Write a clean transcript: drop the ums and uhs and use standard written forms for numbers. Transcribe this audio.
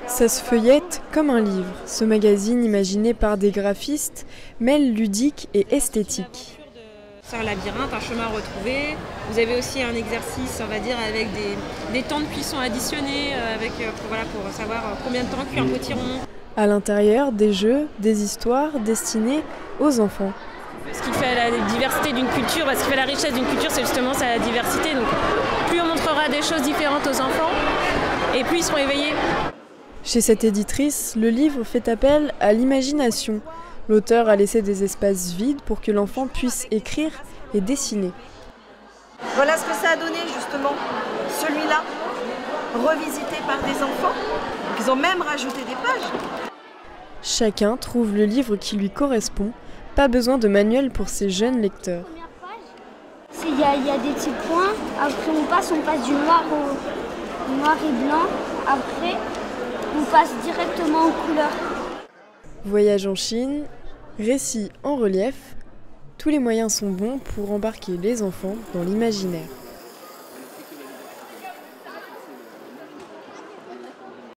Ça se feuillette comme un livre. Ce magazine, imaginé par des graphistes, mêle ludique et esthétique. C'est un labyrinthe, un chemin retrouvé. Vous avez aussi un exercice, on va dire, avec des temps de cuisson additionnés, pour savoir combien de temps cuit un potiron. À l'intérieur, des jeux, des histoires destinées aux enfants. Ce qui fait la diversité d'une culture, ce qui fait la richesse d'une culture, c'est justement sa diversité. Donc, plus on montrera des choses différentes aux enfants, et plus ils seront éveillés. Chez cette éditrice, le livre fait appel à l'imagination. L'auteur a laissé des espaces vides pour que l'enfant puisse écrire et dessiner. Voilà ce que ça a donné justement, celui-là, revisité par des enfants. Ils ont même rajouté des pages. Chacun trouve le livre qui lui correspond. Pas besoin de manuel pour ces jeunes lecteurs. Il y a des petits points, après on passe du noir au noir et blanc, après on passe directement aux couleurs. Voyage en Chine, récit en relief, tous les moyens sont bons pour embarquer les enfants dans l'imaginaire.